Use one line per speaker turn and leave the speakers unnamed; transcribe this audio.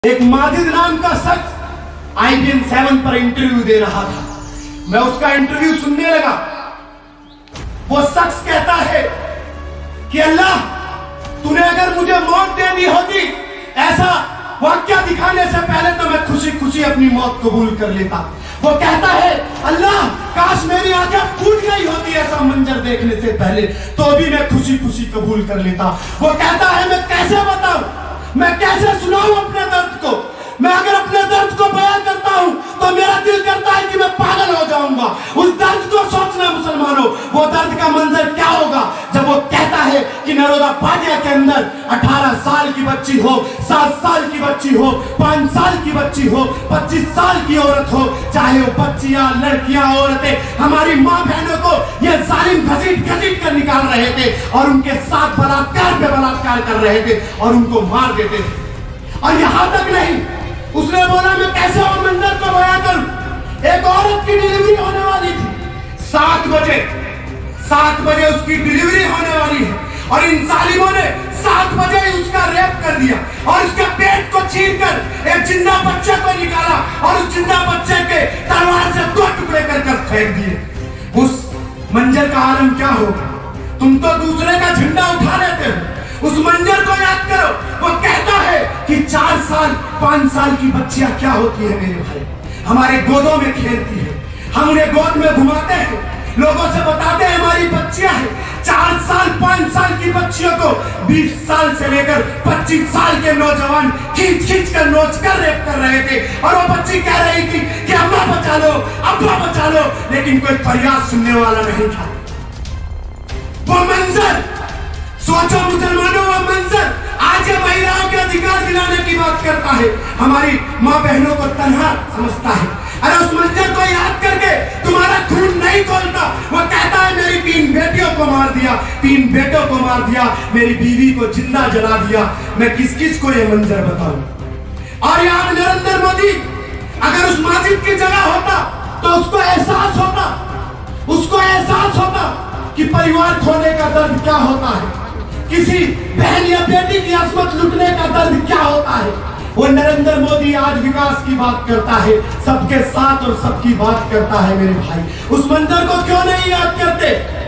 एक माजिद नाम का शख्स IBM 7 पर इंटरव्यू दे रहा था। मैं उसका इंटरव्यू सुनने लगा। वो शख्स कहता है कि अल्लाह, तूने अगर मुझे मौत दे दी होती, ऐसा वाक्या दिखाने से पहले तो मैं खुशी खुशी अपनी मौत कबूल कर लेता। वो कहता है, अल्लाह काश मेरी आंखें फूट गई होती ऐसा मंजर देखने से पहले, तो भी मैं खुशी खुशी कबूल कर लेता। वो कहता है, मैं कैसे बताऊं, मैं कैसे सुनाऊं अपने दर्द को। मैं अगर अपने दर्द को बयां करता हूं तो मेरा दिल करता है कि मैं पागल हो जाऊंगा। उस दर्द को सोचना मुसलमानों, वो दर्द का मंजर क्या होगा जब वो कहता है कि नरोदा पाटिया के अंदर 18 साल की बच्ची हो, 7 साल की बच्ची हो, 5 साल की बच्ची हो, 25 साल की औरत हो, चाहे वो बच्चियां, लड़कियां, औरतें, हमारी माँ बहनों को ये जालिम घसीट घसीट कर निकाल रहे थे और उनके साथ बलात्कार पे बलात्कार कर रहे थे और उनको मार देते थे। और यहां तक नहीं, उसने बोला मैं कैसे वो मंजर को बयां करूं। एक औरत की डिलीवरी होने वाली थी 7 बजे उसकी डिलीवरी होने वाली है और इन जालिमों ने 7 बजे ही उसका रेप कर दिया और उसके पेट को चीरकर एक जिंदा बच्चे को निकाला और उस जिंदा बच्चे के तलवार से 2 टुकड़े कर फेंक दिए। उस मंजर का आलम क्या होगा? तुम तो दूसरे का झंडा उठा लेते हो। उस मंजर को याद करो। वो कहता है कि 4 साल 5 साल की बच्चियां क्या होती है मेरे भाई, हमारे गोदों में खेलती है, हम उन्हें गोद में घुमाते हैं, लोगों से बताते हैं हमारी बच्चियां हैं। 4 साल 5 साल की बच्चियों को 20 साल से लेकर 25 साल के नौजवान खींच खींच कर नोच कर रेप कर रहे थे और वो बच्ची कह रही थी कि अम्मा बचा लो, अब्बा बचा लो, लेकिन कोई फरियाद सुनने वाला नहीं था। वो मंजर सोचो मुसलमानों, वो मंजर आज ये महिलाओं के अधिकार दिलाने की बात करता है, हमारी माँ बहनों को तन्हा समझता है। अरे उस मंजर को याद करके तुम्हारा खून नहीं खोलता। वो कहता है मेरी 3 बेटियों को मार दिया, 3 बेटों को मार दिया, मेरी बीवी को जिंदा जला दिया, मैं किस किस को ये मंजर बताऊं। और यार नरेंद्र मोदी अगर उस माजिद की जगह होता तो उसको एहसास होता कि परिवार खोने का दर्द क्या होता है, किसी बहन या बेटी की अस्मत लुटने का दर्द क्या होता है। वो नरेंद्र मोदी आज विकास की बात करता है, सबके साथ और सबकी बात करता है मेरे भाई। उस मंजर को क्यों नहीं याद करते?